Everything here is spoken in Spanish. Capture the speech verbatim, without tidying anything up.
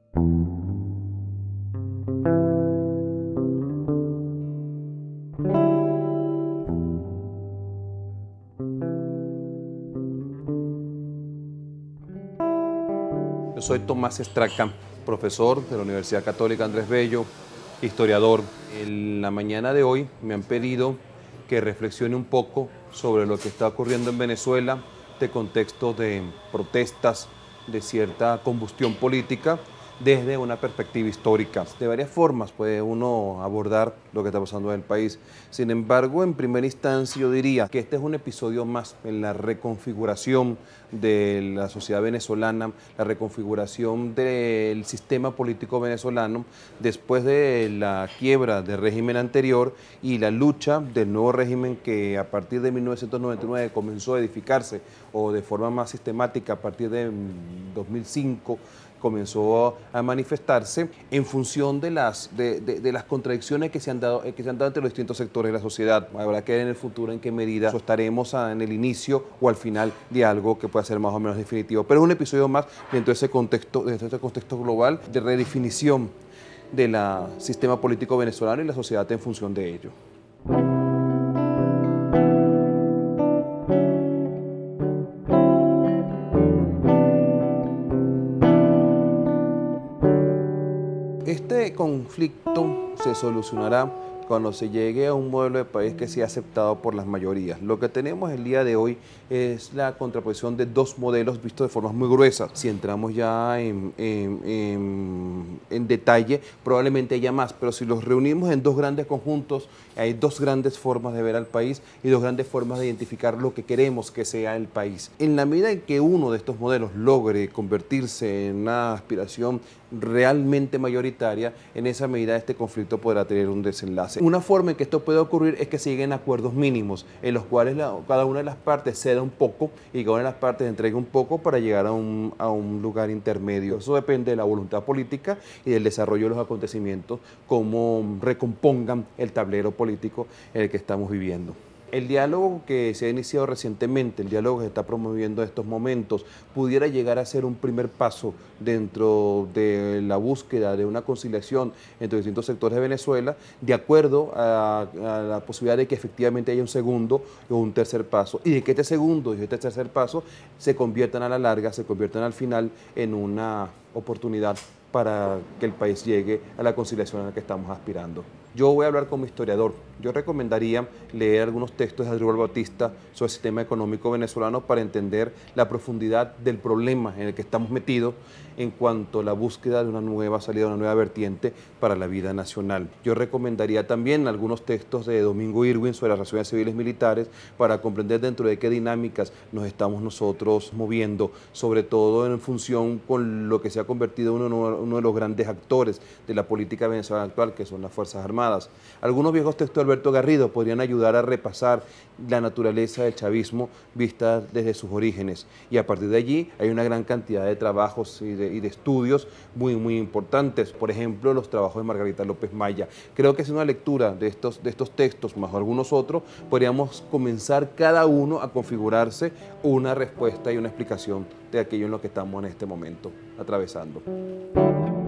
Yo soy Tomás Estraca, profesor de la Universidad Católica Andrés Bello, historiador. En la mañana de hoy me han pedido que reflexione un poco sobre lo que está ocurriendo en Venezuela, de contexto de protestas, de cierta combustión política, desde una perspectiva histórica. De varias formas puede uno abordar lo que está pasando en el país. Sin embargo, en primera instancia yo diría que este es un episodio más en la reconfiguración de la sociedad venezolana, la reconfiguración del sistema político venezolano después de la quiebra del régimen anterior y la lucha del nuevo régimen que a partir de mil novecientos noventa y nueve comenzó a edificarse, o de forma más sistemática a partir de dos mil cinco, comenzó a manifestarse en función de las, de, de, de las contradicciones que se, han dado, que se han dado entre los distintos sectores de la sociedad. Habrá que ver en el futuro en qué medida estaremos a, en el inicio o al final de algo que pueda ser más o menos definitivo. Pero es un episodio más dentro de ese contexto, dentro de ese contexto global de redefinición del sistema político venezolano y la sociedad en función de ello. Este conflicto se solucionará cuando se llegue a un modelo de país que sea aceptado por las mayorías. Lo que tenemos el día de hoy es la contraposición de dos modelos vistos de formas muy gruesas. Si entramos ya en, en, en, en detalle, probablemente haya más, pero si los reunimos en dos grandes conjuntos, hay dos grandes formas de ver al país y dos grandes formas de identificar lo que queremos que sea el país. En la medida en que uno de estos modelos logre convertirse en una aspiración realmente mayoritaria, en esa medida este conflicto podrá tener un desenlace. Una forma en que esto puede ocurrir es que se lleguen a acuerdos mínimos, en los cuales la, cada una de las partes ceda un poco y cada una de las partes entregue un poco para llegar a un, a un lugar intermedio. Eso depende de la voluntad política y del desarrollo de los acontecimientos, cómo recompongan el tablero político en el que estamos viviendo. El diálogo que se ha iniciado recientemente, el diálogo que se está promoviendo en estos momentos, pudiera llegar a ser un primer paso dentro de la búsqueda de una conciliación entre distintos sectores de Venezuela, de acuerdo a, a la posibilidad de que efectivamente haya un segundo o un tercer paso, y de que este segundo y este tercer paso se conviertan a la larga, se conviertan al final en una oportunidad para que el país llegue a la conciliación a la que estamos aspirando. Yo voy a hablar como historiador. Yo recomendaría leer algunos textos de Asdrúbal Batista sobre el sistema económico venezolano para entender la profundidad del problema en el que estamos metidos en cuanto a la búsqueda de una nueva salida, una nueva vertiente para la vida nacional. Yo recomendaría también algunos textos de Domingo Irwin sobre las relaciones civiles militares para comprender dentro de qué dinámicas nos estamos nosotros moviendo, sobre todo en función con lo que se ha convertido en uno, uno de los grandes actores de la política venezolana actual, que son las Fuerzas Armadas. Algunos viejos textos de Alberto Garrido podrían ayudar a repasar la naturaleza del chavismo vista desde sus orígenes, y a partir de allí hay una gran cantidad de trabajos y de, y de estudios muy muy importantes. Por ejemplo, los trabajos de Margarita López Maya. Creo que es una lectura de estos, de estos textos más algunos otros, podríamos comenzar cada uno a configurarse una respuesta y una explicación de aquello en lo que estamos en este momento atravesando.